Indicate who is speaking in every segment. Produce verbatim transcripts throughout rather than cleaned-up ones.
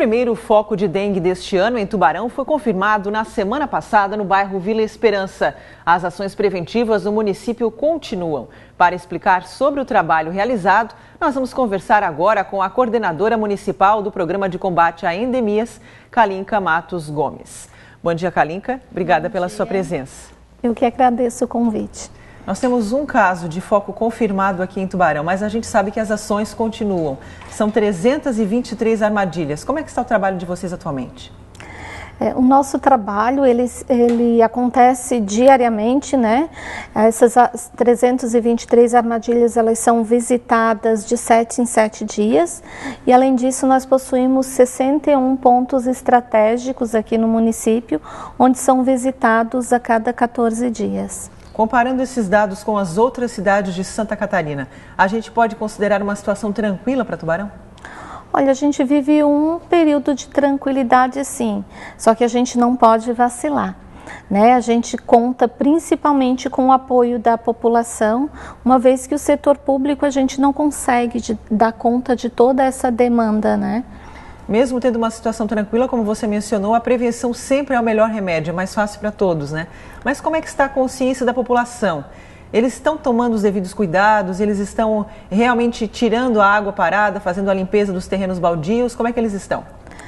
Speaker 1: primeiro foco de dengue deste ano em Tubarão foi confirmado na semana passada no bairro Vila Esperança. As ações preventivas do município continuam. Para explicar sobre o trabalho realizado, nós vamos conversar agora com a coordenadora municipal do Programa de Combate a Endemias, Kalinka Matos Gomes. Bom dia, Kalinka. Obrigada pela sua presença.
Speaker 2: Eu que agradeço o convite.
Speaker 1: Nós temos um caso de foco confirmado aqui em Tubarão, mas a gente sabe que as ações continuam. São trezentas e vinte e três armadilhas. Como é que está o trabalho de vocês atualmente?
Speaker 2: É, o nosso trabalho, ele, ele acontece diariamente, né? Essas trezentas e vinte e três armadilhas, elas são visitadas de sete em sete dias. E, além disso, nós possuímos sessenta e um pontos estratégicos aqui no município, onde são visitados a cada quatorze dias.
Speaker 1: Comparando esses dados com as outras cidades de Santa Catarina, a gente pode considerar uma situação tranquila para Tubarão?
Speaker 2: Olha, a gente vive um período de tranquilidade, sim, só que a gente não pode vacilar, né? A gente conta principalmente com o apoio da população, uma vez que o setor público a gente não consegue de, dar conta de toda essa demanda, né?
Speaker 1: Mesmo tendo uma situação tranquila, como você mencionou, a prevenção sempre é o melhor remédio, é mais fácil para todos, né? Mas como é que está a consciência da população? Eles estão tomando os devidos cuidados? Eles estão realmente tirando a água parada, fazendo a limpeza dos terrenos baldios? Como é que eles estão?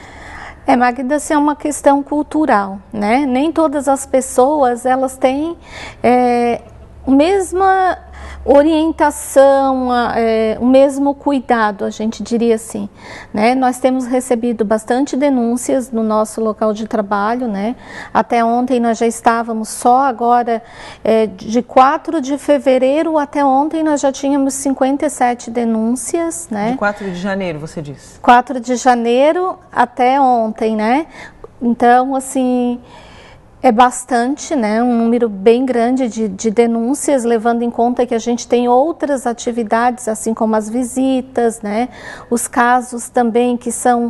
Speaker 2: É, Magda, isso é uma questão cultural, né? Nem todas as pessoas, elas têm é, a mesma orientação, é, o mesmo cuidado, a gente diria assim, né? Nós temos recebido bastante denúncias no nosso local de trabalho, né? Até ontem nós já estávamos, só agora, é, de quatro de fevereiro até ontem nós já tínhamos cinquenta e sete denúncias, né?
Speaker 1: De quatro de janeiro, você disse?
Speaker 2: quatro de janeiro até ontem, né? Então, assim, é bastante, né? Um número bem grande de, de denúncias, levando em conta que a gente tem outras atividades, assim como as visitas, né? Os casos também que são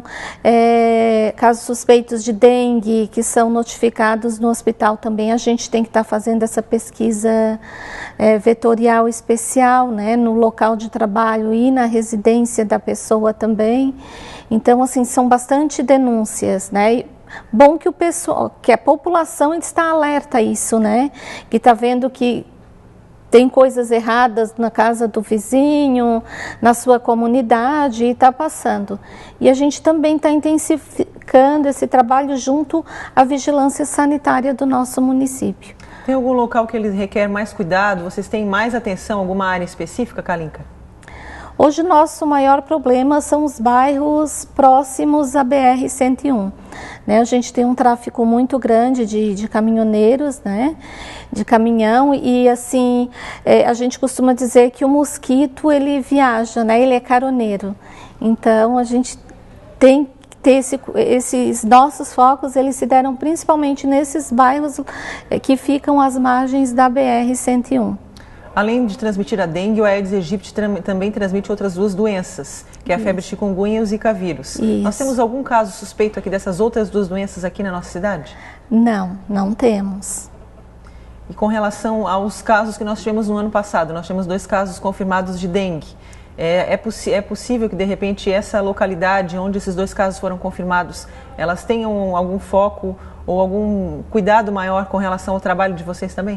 Speaker 2: é, casos suspeitos de dengue, que são notificados no hospital também, a gente tem que estar tá fazendo essa pesquisa é, vetorial especial, né? No local de trabalho e na residência da pessoa também. Então, assim, são bastante denúncias, né? Bom que o pessoal, que a população está alerta a isso, né? Que está vendo que tem coisas erradas na casa do vizinho, na sua comunidade, e está passando. E a gente também está intensificando esse trabalho junto à vigilância sanitária do nosso município.
Speaker 1: Tem algum local que ele requer mais cuidado? Vocês têm mais atenção, alguma área específica, Kalinka?
Speaker 2: Hoje o nosso maior problema são os bairros próximos à B R cento e um. Né? A gente tem um tráfego muito grande de, de caminhoneiros, né? De caminhão, e assim, é, a gente costuma dizer que o mosquito ele viaja, né? Ele é caroneiro. Então a gente tem que ter esse, esses nossos focos, eles se deram principalmente nesses bairros é, que ficam às margens da B R cento e um.
Speaker 1: Além de transmitir a dengue, o Aedes aegypti também transmite outras duas doenças, que é a febre chikungunya e o zika vírus. Isso. Nós temos algum caso suspeito aqui dessas outras duas doenças aqui na nossa cidade?
Speaker 2: Não, não temos.
Speaker 1: E com relação aos casos que nós tivemos no ano passado, nós tivemos dois casos confirmados de dengue. É, é, possi é possível que, de repente, essa localidade onde esses dois casos foram confirmados, elas tenham algum foco ou algum cuidado maior com relação ao trabalho de vocês também?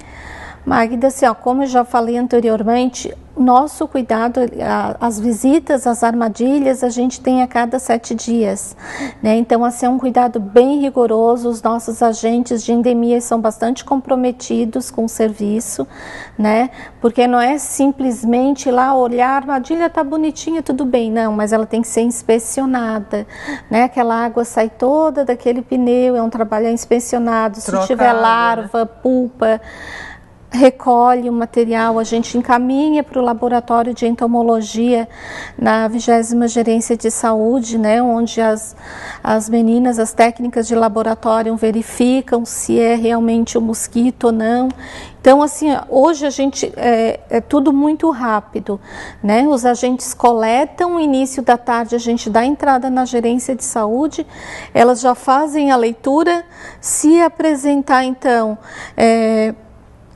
Speaker 2: Magda, assim, ó, como eu já falei anteriormente, nosso cuidado, as visitas, as armadilhas, a gente tem a cada sete dias, né? Então, assim, é um cuidado bem rigoroso. Os nossos agentes de endemias são bastante comprometidos com o serviço, né? Porque não é simplesmente lá olhar, a armadilha tá bonitinha, tudo bem, não, mas ela tem que ser inspecionada, né? Aquela água sai toda daquele pneu, é um trabalho inspecionado, se
Speaker 1: Troca
Speaker 2: tiver
Speaker 1: água,
Speaker 2: larva, né? Pulpa, recolhe o material, a gente encaminha para o laboratório de entomologia na vigésima gerência de saúde, né, onde as, as meninas, as técnicas de laboratório verificam se é realmente o mosquito ou não. Então, assim, hoje a gente, é, é tudo muito rápido, né? Os agentes coletam, início da tarde a gente dá entrada na gerência de saúde, elas já fazem a leitura, se apresentar, então, é,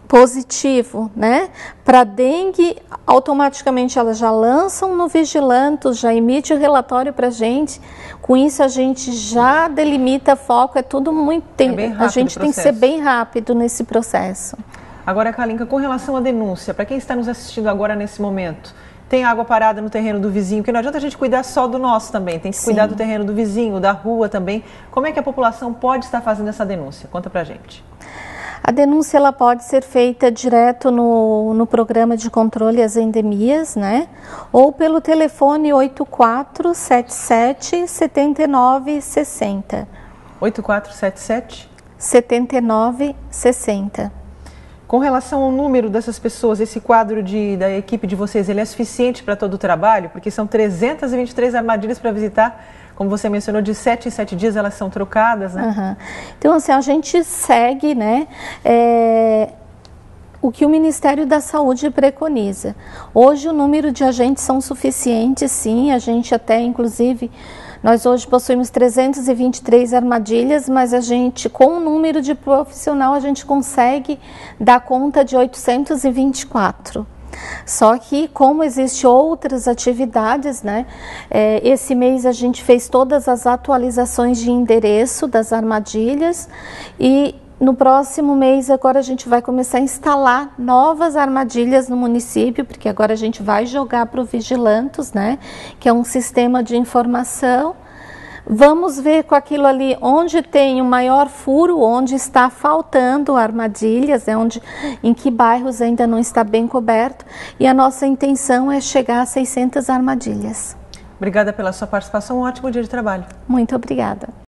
Speaker 2: positivo, né? Para dengue, automaticamente elas já lançam no Vigilantos, já emite o relatório para a gente. Com isso a gente já delimita foco, é tudo muito tempo. É a gente tem que ser bem rápido nesse processo.
Speaker 1: Agora, Kalinka, com relação à denúncia, para quem está nos assistindo agora nesse momento, tem água parada no terreno do vizinho, porque não adianta a gente cuidar só do nosso também, tem que Sim. cuidar do terreno do vizinho, da rua também. Como é que a população pode estar fazendo essa denúncia? Conta pra gente.
Speaker 2: A denúncia ela pode ser feita direto no, no programa de controle às endemias, né? Ou pelo telefone oito quatro sete sete, sete nove seis zero.
Speaker 1: oito quatro sete sete?
Speaker 2: sete nove seis zero.
Speaker 1: Com relação ao número dessas pessoas, esse quadro de, da equipe de vocês, ele é suficiente para todo o trabalho? Porque são trezentas e vinte e três armadilhas para visitar, como você mencionou, de sete em sete dias elas são trocadas, né?
Speaker 2: Uhum. Então, assim, a gente segue, né, é, o que o Ministério da Saúde preconiza. Hoje o número de agentes são suficientes, sim, a gente até, inclusive... Nós hoje possuímos trezentas e vinte e três armadilhas, mas a gente, com o número de profissional, a gente consegue dar conta de oitocentos e vinte e quatro. Só que, como existem outras atividades, né, é, esse mês a gente fez todas as atualizações de endereço das armadilhas e no próximo mês agora a gente vai começar a instalar novas armadilhas no município, porque agora a gente vai jogar para o Vigilantos, né, que é um sistema de informação. Vamos ver com aquilo ali onde tem o maior furo, onde está faltando armadilhas, né, onde, em que bairros ainda não está bem coberto. E a nossa intenção é chegar a seiscentas armadilhas.
Speaker 1: Obrigada pela sua participação, um ótimo dia de trabalho.
Speaker 2: Muito obrigada.